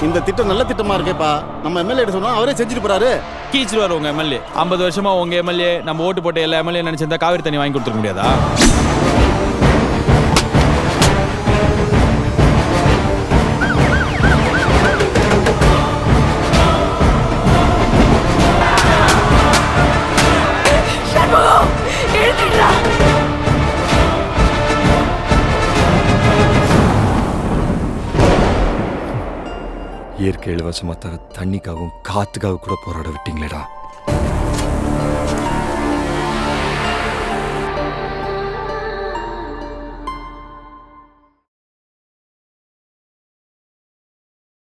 இந்த திட்டம் நல்ல திட்டமா இருக்கேப்பா. நம்ம எம்எல்ஏ சொன்னா அவரே செஞ்சுட்டு போறாரு. கீச்சிருவாரு உங்க எம்எல்ஏ. 50 வருஷமா உங்க எம்எல்ஏ நம்ம ஓட்டு போட்ட எல்லா எம்எல்ஏ நினைச்சிருந்தா காவிரி தண்ணி வாங்கி கொடுத்துருக்க முடியாதா? இயற்கை இலவசமா தர தண்ணிக்காகவும் காத்துக்காக கூட போராட விட்டீங்களேடா.